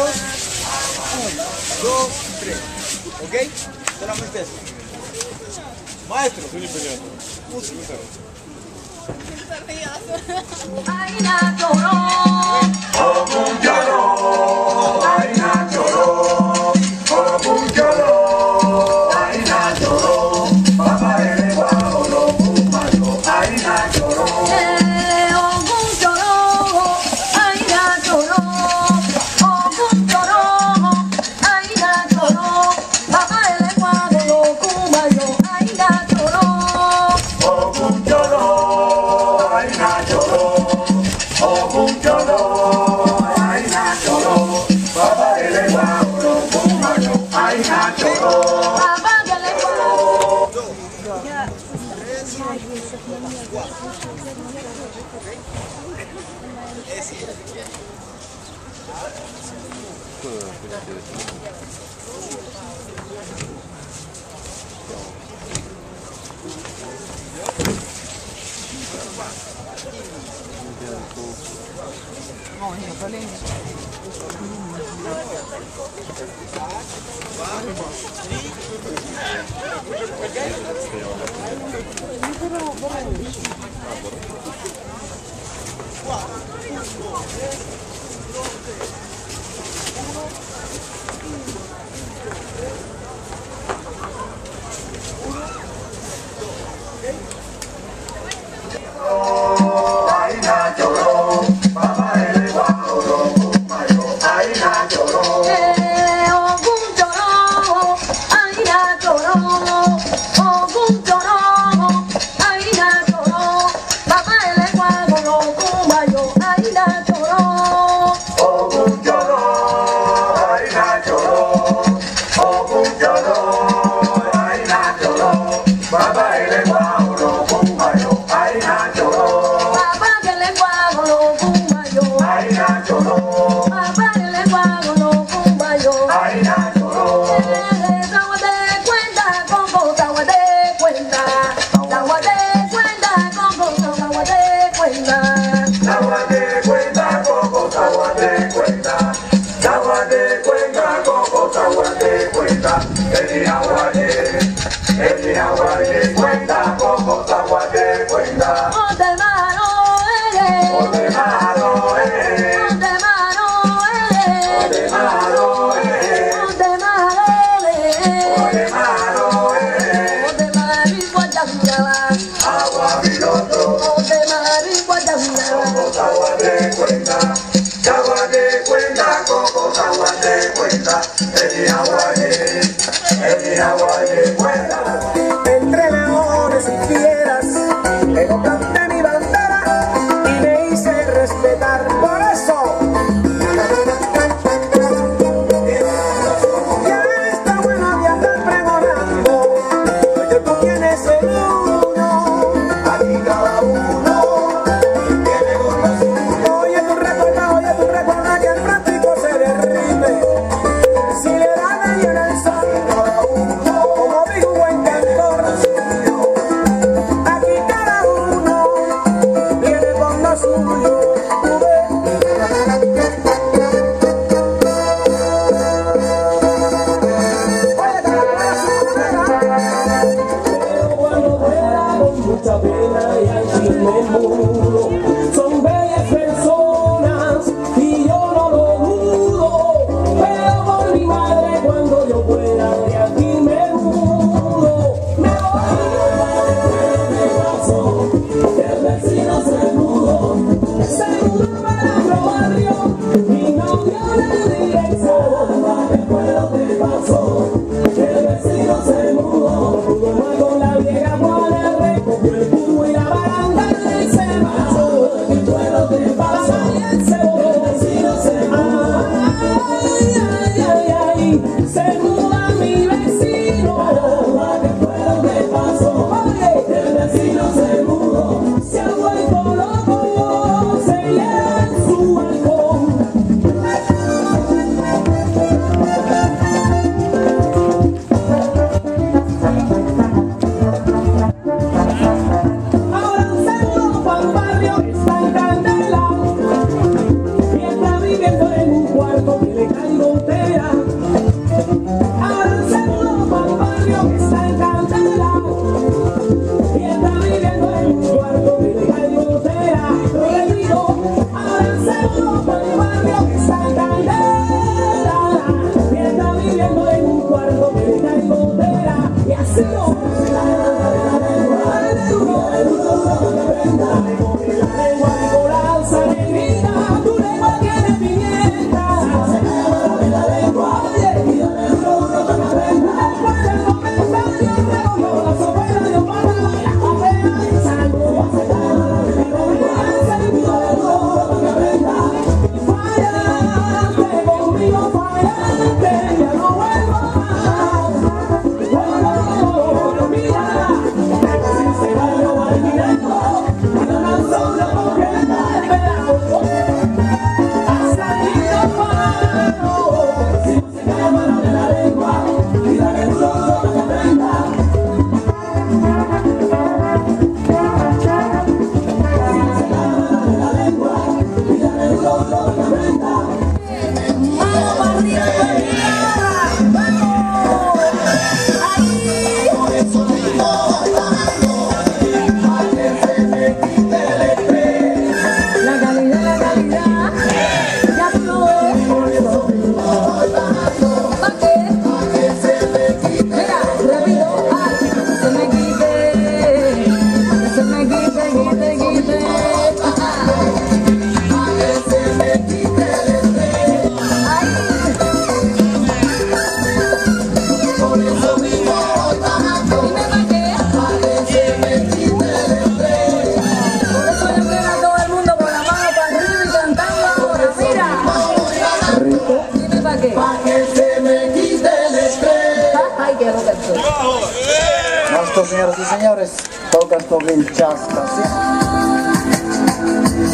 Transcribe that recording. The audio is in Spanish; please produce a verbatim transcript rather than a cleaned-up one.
listos. Uno, dos, tres. ¿Ok? Solamente eso. Maestro. Música. Ay, na lloró, como un lloró, ay, na lloró, como un lloró, ay, na lloró, papá el guau, lo fumayo, ay, na lloró. eh, ogun lloró, ay, na lloró, ogun lloró, ay, na lloró, papá el guau, lo fumayo, ay, na lloró. Ogun lloró, ay, na lloró, ogun lloró, ay, na lloró, papá el guau, lo fumayo, ay, na lloró. Papá que le guau. Ay, na lloró, papá el guau, lo fumayo, ay, na lloró. Eh, ogun lloró, ay, na lloró, ogun lloró, ay, na lloró, papá el guau, lo fumayo, ay, na lloró. Ogun lloró, ay, na lloró, ogun lloró, ay, na lloró, papá el guau, lo fumayo, ay, na lloró. Papá que le guau, lo fumayo, Ay, na lloró, papá que le guau, lo fumayo. ay, na lloró. Eh, agua de cuenta, coco, agua de cuenta, agua de cuenta, coco, agua de cuenta. Agua de cuenta, coco, agua de cuenta. Agua de cuenta, coco, agua de cuenta. El agua de, el agua de cuenta, coco, agua de cuenta. Oh, de mano, eh, O de mano, eh, oh, de mano, eh, o de mano, eh, oh, de mano, eh, o de mano, eh. oh, de marigua, yamyaba, Agua piloto, oh, de marigua, yamyaba. coco, agua de cuenta. Agua de cuenta, coco, agua de cuenta. El agua de, el agua de cuenta. Entre leones y fieras, luego planté mi bandera y me hice respetar. Por eso, ya está bueno de andar pregonando, porque tú tienes el uno, Aquí cada uno tiene con lo suyo. oye tu recuerda, oye tu recuerda que el práctico se derrite, si le da daño en el sol, Cada uno como dijo un buen cantor. Aquí cada uno viene con lo suyo. Tú ves. Oye, cada uno a su manera. Pero cuando fuera con mucha pena y al fin me mudo, son bellas personas y yo no lo dudo. Pero por mi madre cuando yo fuera de aquí me mudo. Me voy. Me pasó, el vecino se mudó. Se mudó para otro barrio y no dio la dirección. ¿Qué fue lo que pasó? El vecino se mudó. Mudó con la vieja Juana, recogió el cubo y la baranda y se marchó. ¿Qué fue lo que pasó? El vecino se mudó. Ay, ay, ay, ay, se muda mi vecino. ¿Qué fue lo que pasó? El vecino se mudó. Se ha vuelto loco, se lleva en su balcón. Ahora se mudó para un barrio que está en Candela y está viviendo en un cuarto que le caigo Señoras y señores, toca con el chasca, ¿sí?